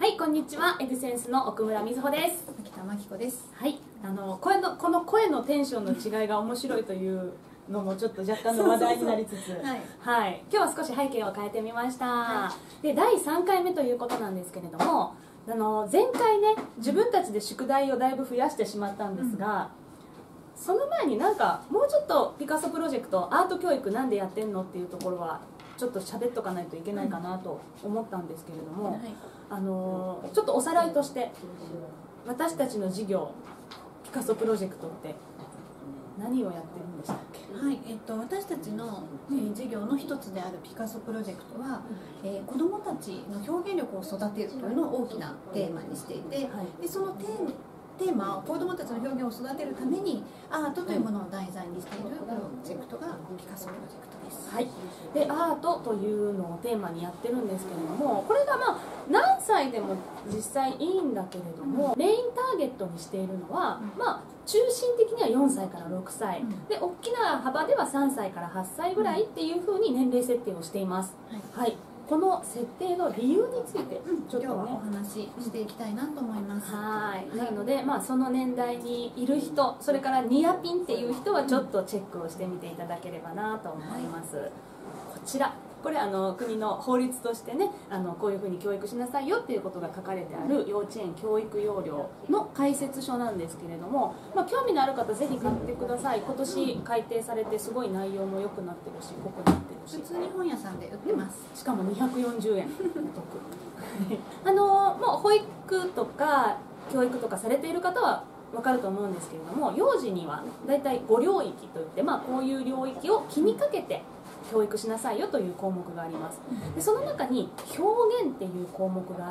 はい、こんにちは。エデセンスの奥村瑞穂です。 北真紀子です。 はい、この声のテンションの違いが面白いというのもちょっと若干の話題になりつつ、はい、今日は少し背景を変えてみました。はい、で、第3回目ということなんですけれども、前回ね、自分たちで宿題をだいぶ増やしてしまったんですが、その前になんかもうちょっとピカソプロジェクトアート教育なんでやってんのっていうところはちょっと喋っとかないといけないかなと思ったんですけれども、ちょっとおさらいとして私たちの事業ピカソプロジェクトって何をやってるんでしたっけ？ はい、私たちの、事業の一つであるピカソプロジェクトは、子どもたちの表現力を育てるというのを大きなテーマにしていて、でそのテーマを子どもたちの表現を育てるためにアートというものを題材にしているプロジェクトがピカソプロジェクトです。 はい、でアートというのをテーマにやってるんですけれども、これがまあ何歳でも実際いいんだけれども、メインターゲットにしているのは、まあ中心的には4歳から6歳、で大きな幅では3歳から8歳ぐらいっていうふうに年齢設定をしています。はい、この設定の理由についてちょっと、ね、 今日はお話ししていきたいなと思います。 はい、なので、まあ、その年代にいる人、それからニアピンっていう人はちょっとチェックをしてみていただければなと思います。こちらこれ国の法律としてね、こういうふうに教育しなさいよっていうことが書かれてある幼稚園教育要領の解説書なんですけれども、まあ、興味のある方ぜひ買ってください。今年改訂されてすごい内容も良くなってるし濃くなってるし、 普通に本屋さんで売ってます。 しかも240円お得もう保育とか教育とかされている方は分かると思うんですけれども、幼児にはだいたい5領域といって、まあ、こういう領域を気にかけて教育しなさいよという項目があります。でその中に表現っていう項目があって、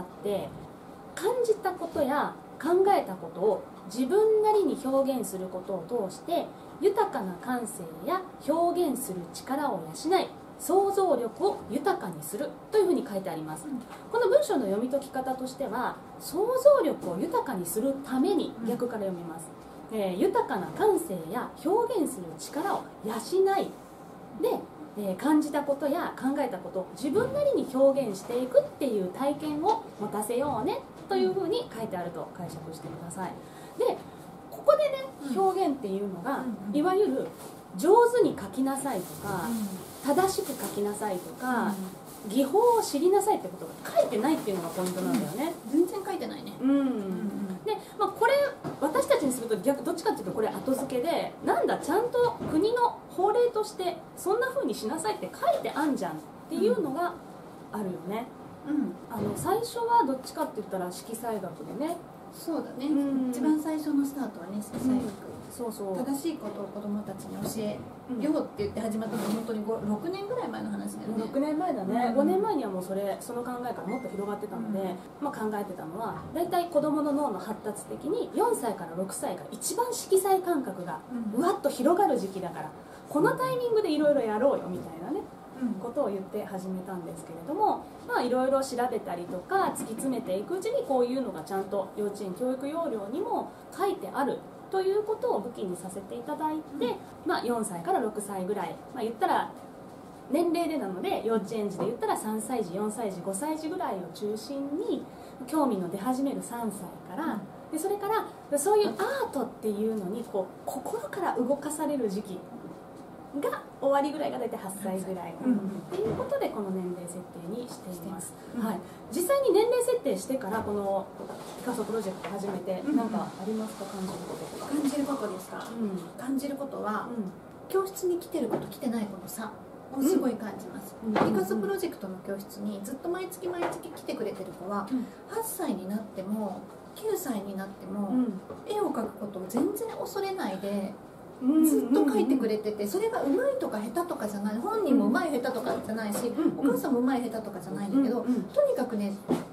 感じたことや考えたことを自分なりに表現することを通して豊かな感性や表現する力を養い想像力を豊かにするというふうに書いてあります。この文章の読み解き方としては、想像力を豊かにするために逆から読みます。豊かな感性や表現する力を養いで、感じたことや考えたことを自分なりに表現していくっていう体験を持たせようねというふうに書いてあると解釈してください。でここでね、表現っていうのがいわゆる上手に書きなさいとか、正しく書きなさいとか、技法を知りなさいってことが書いてないっていうのがポイントなんだよね。 全然書いてないね。 で、まあ、これ私たちにするとどっちかっていうとこれ後付けで、なんだちゃんと国の法令としてそんな風にしなさいって書いてあんじゃんっていうのがあるよね。最初はどっちかって言ったら色彩学でね。 そうだね、一番最初のスタートはね、色彩学、 そうそう正しいことを子どもたちに教えようって言って始まったのは本当に6年ぐらい前の話だよね。 6年前だね、5年前にはもうその考えからもっと広がってたので、まあ、考えてたのは大体子どもの脳の発達的に4歳から6歳が一番色彩感覚がうわっと広がる時期だから、このタイミングでいろいろやろうよみたいなね、ことを言って始めたんですけれども、まあいろいろ調べたりとか突き詰めていくうちにこういうのがちゃんと幼稚園教育要領にも書いてあるということを武器にさせていただいて、まあ、4歳から6歳ぐらい、まあ、言ったら年齢でなので幼稚園児で言ったら3歳児4歳児5歳児ぐらいを中心に興味の出始める3歳からで、それからそういうアートっていうのにこう心から動かされる時期が終わりぐらいが大体8歳ぐらいっていうことでこの年齢設定にしています。はい、実際に年齢設定してからこのピカソプロジェクト始めて何かありますか？感じることとか。 感じることですか？感じることは、教室に来てる子と来てない子の差をすごい感じます。ピカソプロジェクトの教室にずっと毎月毎月来てくれてる子は、8歳になっても9歳になっても、絵を描くことを全然恐れないでずっと描いてくれてて、それがうまいとか下手とかじゃない、本人もうまい下手とかじゃないし、お母さんもうまい下手とかじゃないんだけど、とにかくね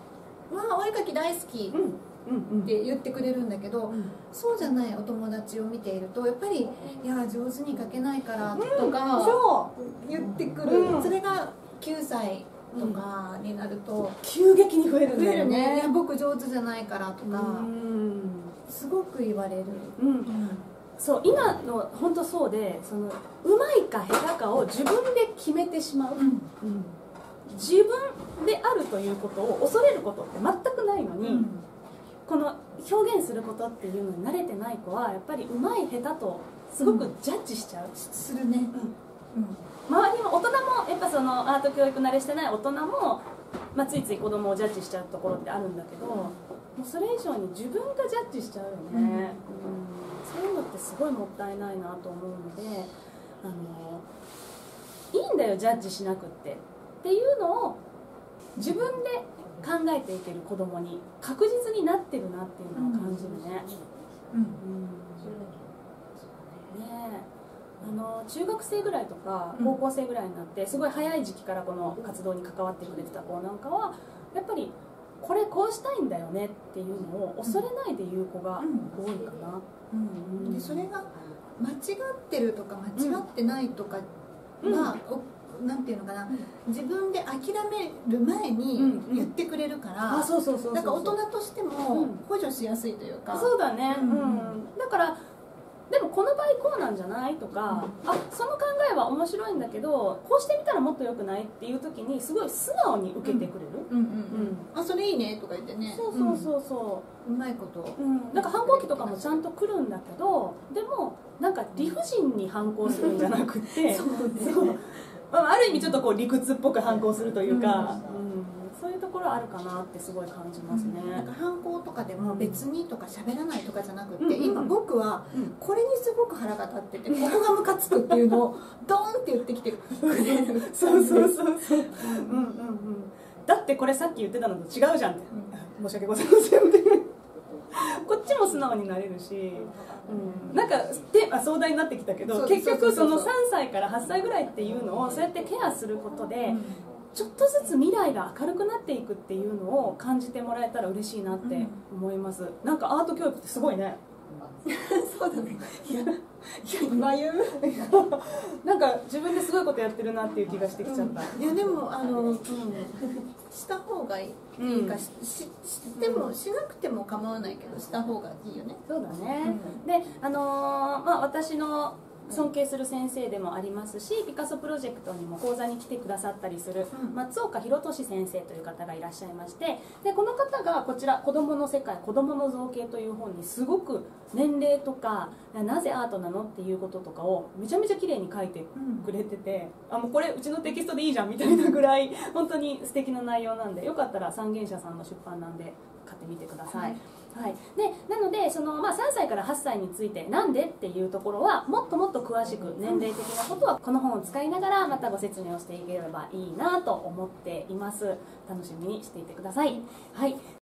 「わあお絵描き大好き」って言ってくれるんだけど、そうじゃないお友達を見ているとやっぱり「いや上手に描けないから」とか言ってくる。それが9歳とかになると急激に増えるんだよね。 いや僕上手じゃないからとかすごく言われる。 そう今の本当そうで、うまいか下手かを自分で決めてしまう、自分であるということを恐れることって全くないのに、この表現することっていうのに慣れてない子はやっぱり上手い下手とすごくジャッジしちゃう、 するね、 周りも大人もやっぱそのアート教育慣れしてない大人も、まあ、ついつい子供をジャッジしちゃうところってあるんだけど、もうそれ以上に自分がジャッジしちゃうよね、そういうのってすごいもったいないなと思うので、いいんだよジャッジしなくっていうのを自分で考えていける子供に確実になってるなっていうのを感じるね。中学生ぐらいとか高校生ぐらいになってすごい早い時期からこの活動に関わってくれてた子なんかはやっぱりこれこうしたいんだよねっていうのを恐れないで言う子が多いかな。 でそれが間違ってるとか間違ってないとかは、なんていうのかな、自分で諦める前に言ってくれるから、だから大人としても補助しやすいというか、 そうだね、だからでもこの場合こうなんじゃないとか、その考えは面白いんだけどこうしてみたらもっと良くないっていう時にすごい素直に受けてくれる、 それいいねとか言ってね、うまいこと、 だから反抗期とかもちゃんと来るんだけど、でもなんか理不尽に反抗するんじゃなくてある意味ちょっとこう理屈っぽく反抗するというか、そういうところあるかなってすごい感じますね。 なんか反抗とかでも別にとか喋らないとかじゃなくて、今僕はこれにすごく腹が立ってて、ここがムカつくっていうのをドーンって言ってきてくれる。 だってこれさっき言ってたのと違うじゃんって、申し訳ございませんってこっちも素直になれるし、なんか壮大になってきたけど、結局その3歳から8歳ぐらいっていうのをそうやってケアすることで、ちょっとずつ未来が明るくなっていくっていうのを感じてもらえたら嬉しいなって思います。なんかアート教育ってすごいね。 そうだね。今言うなんか自分ですごいことやってるなっていう気がしてきちゃった。 いやでもした方がいいか、してもしなくても構わないけどした方がいいよね。 そうだね。で私の尊敬する先生でもありますし、ピカソプロジェクトにも講座に来てくださったりする松岡弘俊先生という方がいらっしゃいまして、でこの方がこちら「子どもの世界子どもの造形」という本にすごく年齢とかなぜアートなのっていうこととかをめちゃめちゃ綺麗に書いてくれてて、もうこれうちのテキストでいいじゃんみたいなぐらい本当に素敵な内容なんで、よかったら三軒茶さんの出版なんで買ってみてください。でなので3歳から8歳についてなんでっていうところはもっともっと詳しく年齢的なことはこの本を使いながらまたご説明をしていければいいなと思っています。楽しみにしていてください。